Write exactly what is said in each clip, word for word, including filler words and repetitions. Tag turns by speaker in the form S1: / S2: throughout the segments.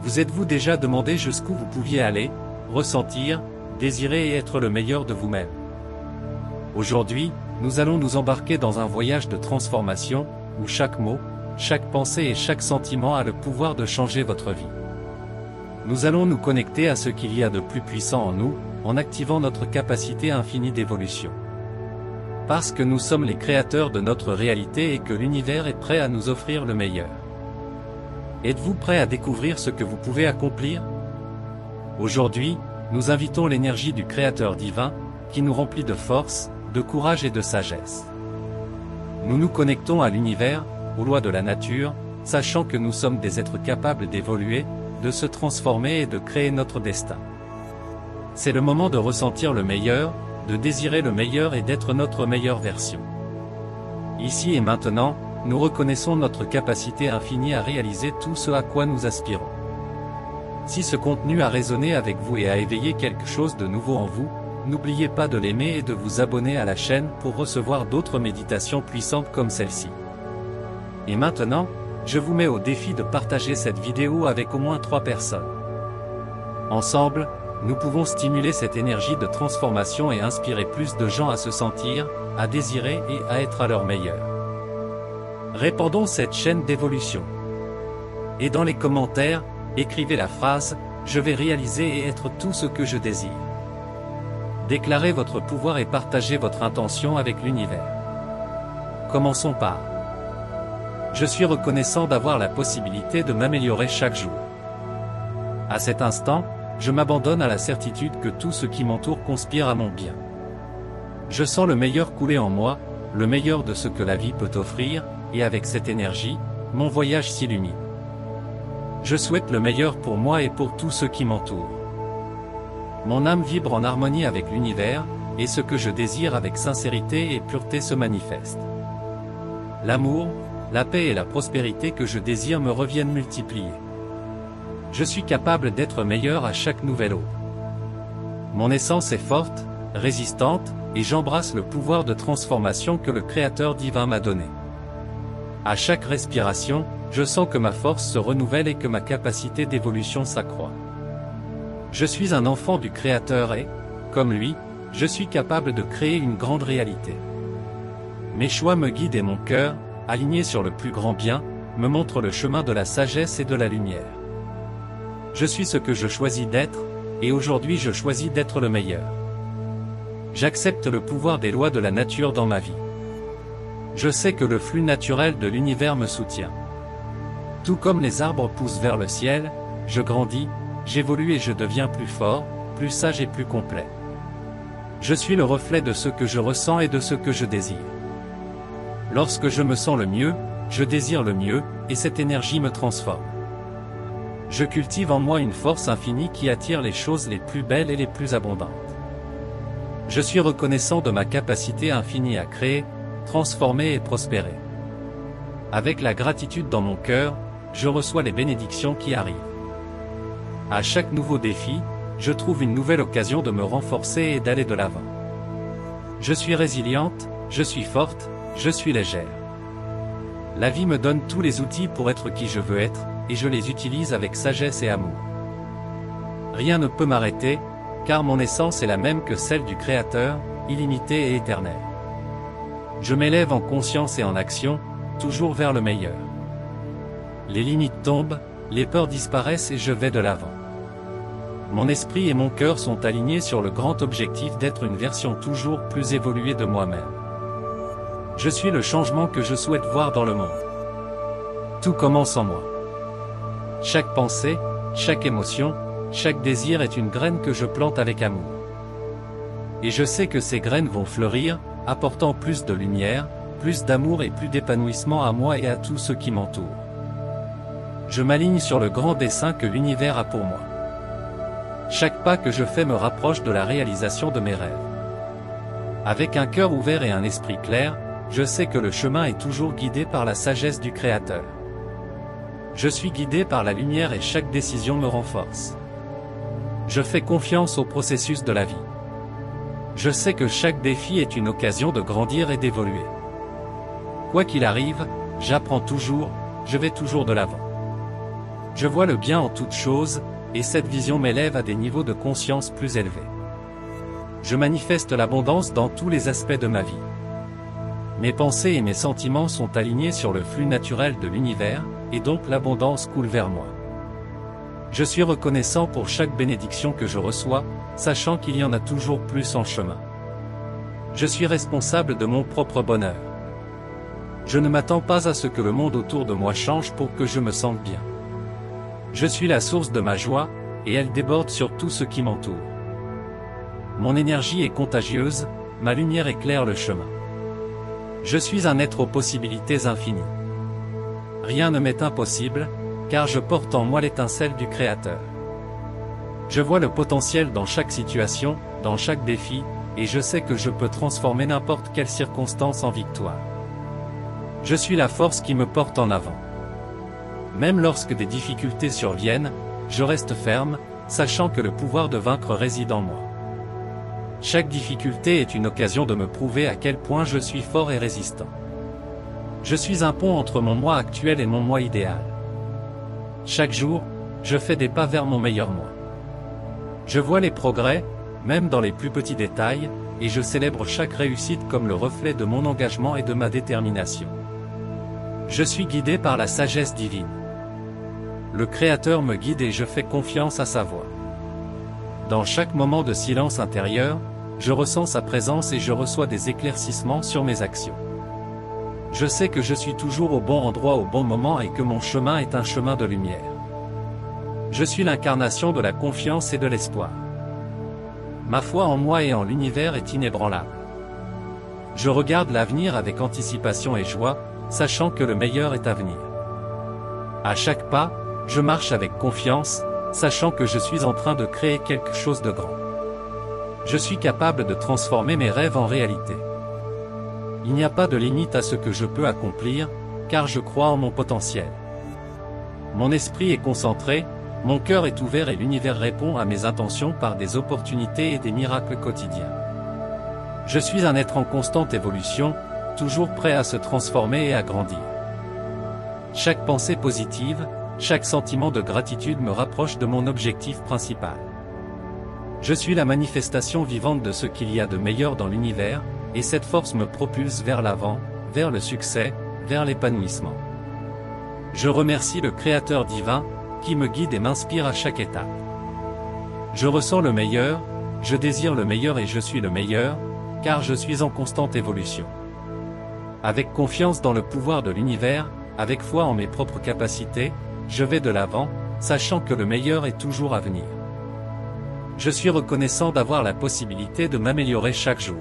S1: Vous êtes-vous déjà demandé jusqu'où vous pouviez aller, ressentir, désirer et être le meilleur de vous-même? Aujourd'hui, nous allons nous embarquer dans un voyage de transformation, où chaque mot, chaque pensée et chaque sentiment a le pouvoir de changer votre vie. Nous allons nous connecter à ce qu'il y a de plus puissant en nous, en activant notre capacité infinie d'évolution. Parce que nous sommes les créateurs de notre réalité et que l'univers est prêt à nous offrir le meilleur. Êtes-vous prêt à découvrir ce que vous pouvez accomplir? Aujourd'hui, nous invitons l'énergie du Créateur divin, qui nous remplit de force, de courage et de sagesse. Nous nous connectons à l'univers, aux lois de la nature, sachant que nous sommes des êtres capables d'évoluer, de se transformer et de créer notre destin. C'est le moment de ressentir le meilleur, de désirer le meilleur et d'être notre meilleure version. Ici et maintenant, nous reconnaissons notre capacité infinie à réaliser tout ce à quoi nous aspirons. Si ce contenu a résonné avec vous et a éveillé quelque chose de nouveau en vous, n'oubliez pas de l'aimer et de vous abonner à la chaîne pour recevoir d'autres méditations puissantes comme celle-ci. Et maintenant, je vous mets au défi de partager cette vidéo avec au moins trois personnes. Ensemble, nous pouvons stimuler cette énergie de transformation et inspirer plus de gens à se sentir, à désirer et à être à leur meilleur. Répandons cette chaîne d'évolution. Et dans les commentaires, écrivez la phrase « Je vais réaliser et être tout ce que je désire ». Déclarez votre pouvoir et partagez votre intention avec l'univers. Commençons par Je suis reconnaissant d'avoir la possibilité de m'améliorer chaque jour. À cet instant, je m'abandonne à la certitude que tout ce qui m'entoure conspire à mon bien. Je sens le meilleur couler en moi, le meilleur de ce que la vie peut offrir, et avec cette énergie, mon voyage s'illumine. Je souhaite le meilleur pour moi et pour tous ceux qui m'entourent. Mon âme vibre en harmonie avec l'univers, et ce que je désire avec sincérité et pureté se manifeste. L'amour, la paix et la prospérité que je désire me reviennent multipliées. Je suis capable d'être meilleur à chaque nouvelle aube. Mon essence est forte, résistante, et j'embrasse le pouvoir de transformation que le Créateur divin m'a donné. À chaque respiration, je sens que ma force se renouvelle et que ma capacité d'évolution s'accroît. Je suis un enfant du Créateur et, comme lui, je suis capable de créer une grande réalité. Mes choix me guident et mon cœur, aligné sur le plus grand bien, me montre le chemin de la sagesse et de la lumière. Je suis ce que je choisis d'être, et aujourd'hui je choisis d'être le meilleur. J'accepte le pouvoir des lois de la nature dans ma vie. Je sais que le flux naturel de l'univers me soutient. Tout comme les arbres poussent vers le ciel, je grandis, j'évolue et je deviens plus fort, plus sage et plus complet. Je suis le reflet de ce que je ressens et de ce que je désire. Lorsque je me sens le mieux, je désire le mieux, et cette énergie me transforme. Je cultive en moi une force infinie qui attire les choses les plus belles et les plus abondantes. Je suis reconnaissant de ma capacité infinie à créer, transformer et prospérer. Avec la gratitude dans mon cœur, je reçois les bénédictions qui arrivent. À chaque nouveau défi, je trouve une nouvelle occasion de me renforcer et d'aller de l'avant. Je suis résiliente, je suis forte, je suis légère. La vie me donne tous les outils pour être qui je veux être, et je les utilise avec sagesse et amour. Rien ne peut m'arrêter, car mon essence est la même que celle du Créateur, illimitée et éternelle. Je m'élève en conscience et en action, toujours vers le meilleur. Les limites tombent, les peurs disparaissent et je vais de l'avant. Mon esprit et mon cœur sont alignés sur le grand objectif d'être une version toujours plus évoluée de moi-même. Je suis le changement que je souhaite voir dans le monde. Tout commence en moi. Chaque pensée, chaque émotion, chaque désir est une graine que je plante avec amour. Et je sais que ces graines vont fleurir, apportant plus de lumière, plus d'amour et plus d'épanouissement à moi et à tous ceux qui m'entourent. Je m'aligne sur le grand dessein que l'univers a pour moi. Chaque pas que je fais me rapproche de la réalisation de mes rêves. Avec un cœur ouvert et un esprit clair, je sais que le chemin est toujours guidé par la sagesse du Créateur. Je suis guidé par la lumière et chaque décision me renforce. Je fais confiance au processus de la vie. Je sais que chaque défi est une occasion de grandir et d'évoluer. Quoi qu'il arrive, j'apprends toujours, je vais toujours de l'avant. Je vois le bien en toutes choses, et cette vision m'élève à des niveaux de conscience plus élevés. Je manifeste l'abondance dans tous les aspects de ma vie. Mes pensées et mes sentiments sont alignés sur le flux naturel de l'univers, et donc l'abondance coule vers moi. Je suis reconnaissant pour chaque bénédiction que je reçois, sachant qu'il y en a toujours plus en chemin. Je suis responsable de mon propre bonheur. Je ne m'attends pas à ce que le monde autour de moi change pour que je me sente bien. Je suis la source de ma joie, et elle déborde sur tout ce qui m'entoure. Mon énergie est contagieuse, ma lumière éclaire le chemin. Je suis un être aux possibilités infinies. Rien ne m'est impossible, car je porte en moi l'étincelle du Créateur. Je vois le potentiel dans chaque situation, dans chaque défi, et je sais que je peux transformer n'importe quelle circonstance en victoire. Je suis la force qui me porte en avant. Même lorsque des difficultés surviennent, je reste ferme, sachant que le pouvoir de vaincre réside en moi. Chaque difficulté est une occasion de me prouver à quel point je suis fort et résistant. Je suis un pont entre mon moi actuel et mon moi idéal. Chaque jour, je fais des pas vers mon meilleur moi. Je vois les progrès, même dans les plus petits détails, et je célèbre chaque réussite comme le reflet de mon engagement et de ma détermination. Je suis guidé par la sagesse divine. Le Créateur me guide et je fais confiance à sa voix. Dans chaque moment de silence intérieur, je ressens sa présence et je reçois des éclaircissements sur mes actions. Je sais que je suis toujours au bon endroit au bon moment et que mon chemin est un chemin de lumière. Je suis l'incarnation de la confiance et de l'espoir. Ma foi en moi et en l'univers est inébranlable. Je regarde l'avenir avec anticipation et joie, sachant que le meilleur est à venir. À chaque pas, je marche avec confiance, sachant que je suis en train de créer quelque chose de grand. Je suis capable de transformer mes rêves en réalité. Il n'y a pas de limite à ce que je peux accomplir, car je crois en mon potentiel. Mon esprit est concentré, mon cœur est ouvert et l'univers répond à mes intentions par des opportunités et des miracles quotidiens. Je suis un être en constante évolution, toujours prêt à se transformer et à grandir. Chaque pensée positive, chaque sentiment de gratitude me rapproche de mon objectif principal. Je suis la manifestation vivante de ce qu'il y a de meilleur dans l'univers, et cette force me propulse vers l'avant, vers le succès, vers l'épanouissement. Je remercie le Créateur divin, qui me guide et m'inspire à chaque étape. Je ressens le meilleur, je désire le meilleur et je suis le meilleur, car je suis en constante évolution. Avec confiance dans le pouvoir de l'univers, avec foi en mes propres capacités, je vais de l'avant, sachant que le meilleur est toujours à venir. Je suis reconnaissant d'avoir la possibilité de m'améliorer chaque jour.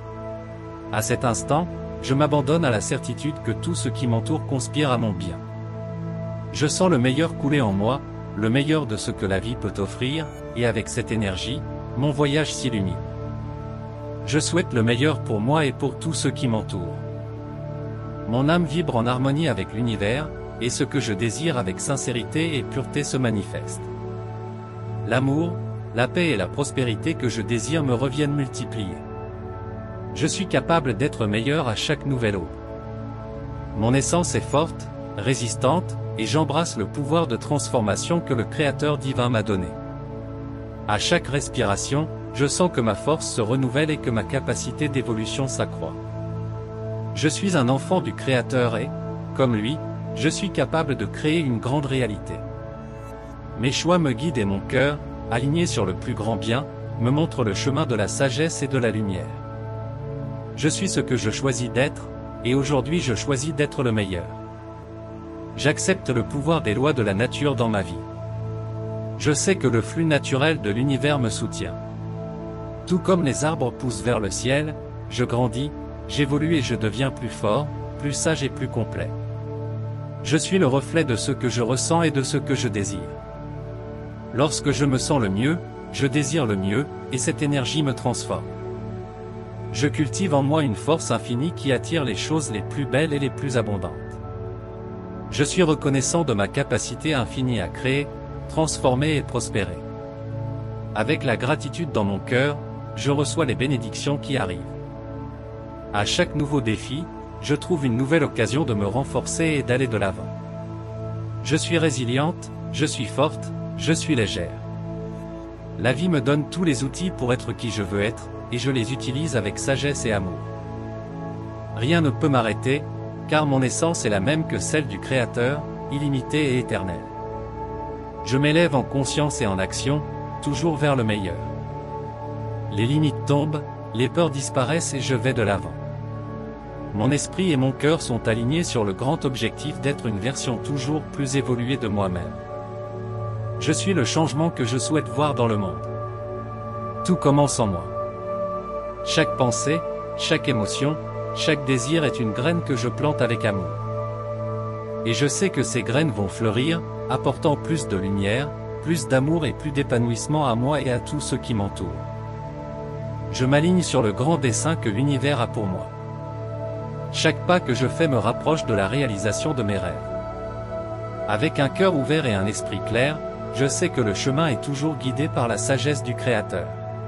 S1: À cet instant, je m'abandonne à la certitude que tout ce qui m'entoure conspire à mon bien. Je sens le meilleur couler en moi, le meilleur de ce que la vie peut offrir, et avec cette énergie, mon voyage s'illumine. Je souhaite le meilleur pour moi et pour tous ceux qui m'entourent. Mon âme vibre en harmonie avec l'univers, et ce que je désire avec sincérité et pureté se manifeste. L'amour, la paix et la prospérité que je désire me reviennent multipliées. Je suis capable d'être meilleur à chaque nouvelle eau. Mon essence est forte, résistante, et j'embrasse le pouvoir de transformation que le Créateur divin m'a donné. À chaque respiration, je sens que ma force se renouvelle et que ma capacité d'évolution s'accroît. Je suis un enfant du Créateur et, comme lui, je suis capable de créer une grande réalité. Mes choix me guident et mon cœur, aligné sur le plus grand bien, me montre le chemin de la sagesse et de la lumière. Je suis ce que je choisis d'être, et aujourd'hui je choisis d'être le meilleur. J'accepte le pouvoir des lois de la nature dans ma vie. Je sais que le flux naturel de l'univers me soutient. Tout comme les arbres poussent vers le ciel, je grandis, j'évolue et je deviens plus fort, plus sage et plus complet. Je suis le reflet de ce que je ressens et de ce que je désire. Lorsque je me sens le mieux, je désire le mieux, et cette énergie me transforme. Je cultive en moi une force infinie qui attire les choses les plus belles et les plus abondantes. Je suis reconnaissant de ma capacité infinie à créer, transformer et prospérer. Avec la gratitude dans mon cœur, je reçois les bénédictions qui arrivent. À chaque nouveau défi, je trouve une nouvelle occasion de me renforcer et d'aller de l'avant. Je suis résiliente, je suis forte, je suis légère. La vie me donne tous les outils pour être qui je veux être, et je les utilise avec sagesse et amour. Rien ne peut m'arrêter, car mon essence est la même que celle du Créateur, illimitée et éternelle. Je m'élève en conscience et en action, toujours vers le meilleur. Les limites tombent, les peurs disparaissent et je vais de l'avant. Mon esprit et mon cœur sont alignés sur le grand objectif d'être une version toujours plus évoluée de moi-même. Je suis le changement que je souhaite voir dans le monde. Tout commence en moi. Chaque pensée, chaque émotion, chaque désir est une graine que je plante avec amour. Et je sais que ces graines vont fleurir, apportant plus de lumière, plus d'amour et plus d'épanouissement à moi et à tous ceux qui m'entourent. Je m'aligne sur le grand dessein que l'univers a pour moi. Chaque pas que je fais me rapproche de la réalisation de mes rêves. Avec un cœur ouvert et un esprit clair, je sais que le chemin est toujours guidé par la sagesse du Créateur.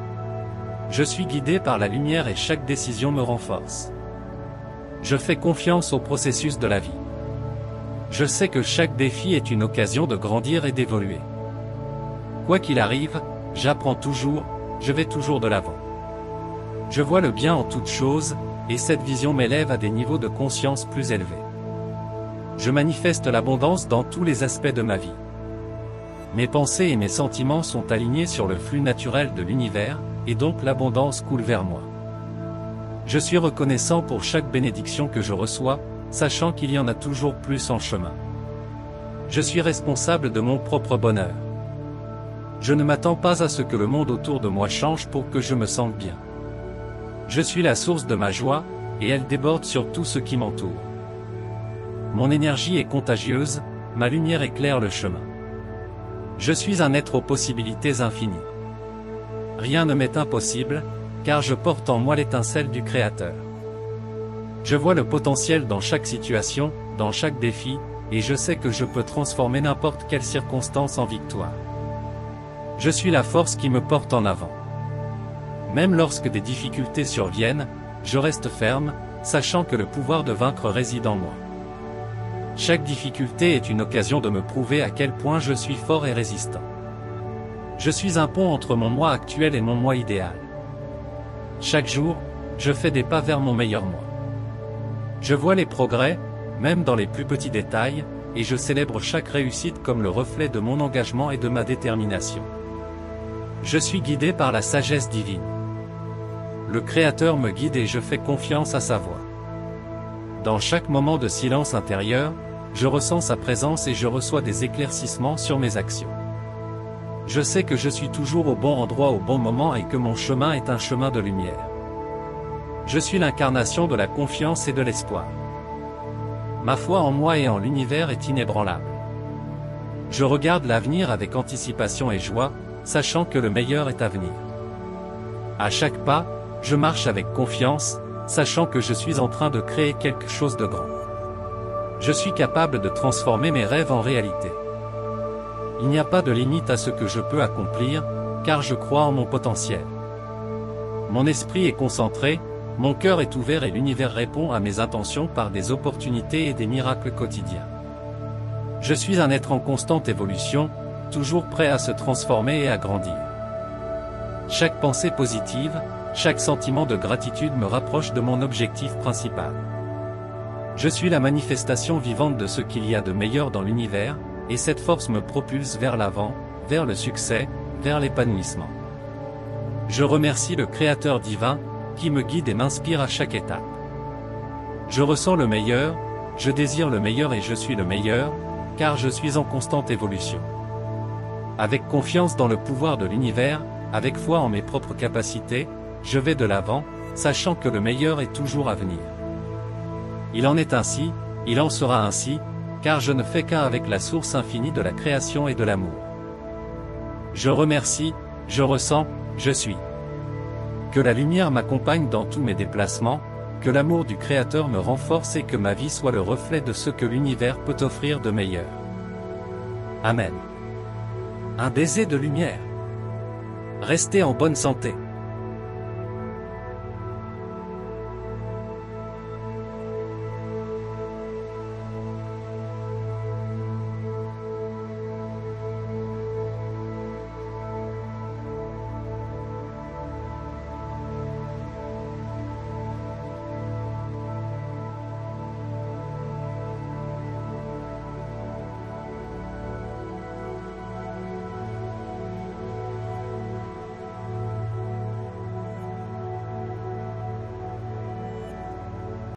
S1: Je suis guidé par la lumière et chaque décision me renforce. Je fais confiance au processus de la vie. Je sais que chaque défi est une occasion de grandir et d'évoluer. Quoi qu'il arrive, j'apprends toujours, je vais toujours de l'avant. Je vois le bien en toutes choses, et cette vision m'élève à des niveaux de conscience plus élevés. Je manifeste l'abondance dans tous les aspects de ma vie. Mes pensées et mes sentiments sont alignés sur le flux naturel de l'univers, et donc l'abondance coule vers moi. Je suis reconnaissant pour chaque bénédiction que je reçois, sachant qu'il y en a toujours plus en chemin. Je suis responsable de mon propre bonheur. Je ne m'attends pas à ce que le monde autour de moi change pour que je me sente bien. Je suis la source de ma joie, et elle déborde sur tout ce qui m'entoure. Mon énergie est contagieuse, ma lumière éclaire le chemin. Je suis un être aux possibilités infinies. Rien ne m'est impossible, car je porte en moi l'étincelle du Créateur. Je vois le potentiel dans chaque situation, dans chaque défi, et je sais que je peux transformer n'importe quelle circonstance en victoire. Je suis la force qui me porte en avant. Même lorsque des difficultés surviennent, je reste ferme, sachant que le pouvoir de vaincre réside en moi. Chaque difficulté est une occasion de me prouver à quel point je suis fort et résistant. Je suis un pont entre mon moi actuel et mon moi idéal. Chaque jour, je fais des pas vers mon meilleur moi. Je vois les progrès, même dans les plus petits détails, et je célèbre chaque réussite comme le reflet de mon engagement et de ma détermination. Je suis guidé par la sagesse divine. Le Créateur me guide et je fais confiance à sa voix. Dans chaque moment de silence intérieur, je ressens sa présence et je reçois des éclaircissements sur mes actions. Je sais que je suis toujours au bon endroit au bon moment et que mon chemin est un chemin de lumière. Je suis l'incarnation de la confiance et de l'espoir. Ma foi en moi et en l'univers est inébranlable. Je regarde l'avenir avec anticipation et joie, sachant que le meilleur est à venir. À chaque pas, je marche avec confiance, sachant que je suis en train de créer quelque chose de grand. Je suis capable de transformer mes rêves en réalité. Il n'y a pas de limite à ce que je peux accomplir, car je crois en mon potentiel. Mon esprit est concentré, mon cœur est ouvert et l'univers répond à mes intentions par des opportunités et des miracles quotidiens. Je suis un être en constante évolution, toujours prêt à se transformer et à grandir. Chaque pensée positive, chaque sentiment de gratitude me rapproche de mon objectif principal. Je suis la manifestation vivante de ce qu'il y a de meilleur dans l'univers, et cette force me propulse vers l'avant, vers le succès, vers l'épanouissement. Je remercie le Créateur divin, qui me guide et m'inspire à chaque étape. Je ressens le meilleur, je désire le meilleur et je suis le meilleur, car je suis en constante évolution. Avec confiance dans le pouvoir de l'univers, avec foi en mes propres capacités, je vais de l'avant, sachant que le meilleur est toujours à venir. Il en est ainsi, il en sera ainsi, car je ne fais qu'un avec la source infinie de la création et de l'amour. Je remercie, je ressens, je suis. Que la lumière m'accompagne dans tous mes déplacements, que l'amour du Créateur me renforce et que ma vie soit le reflet de ce que l'univers peut offrir de meilleur. Amen. Un baiser de lumière. Restez en bonne santé.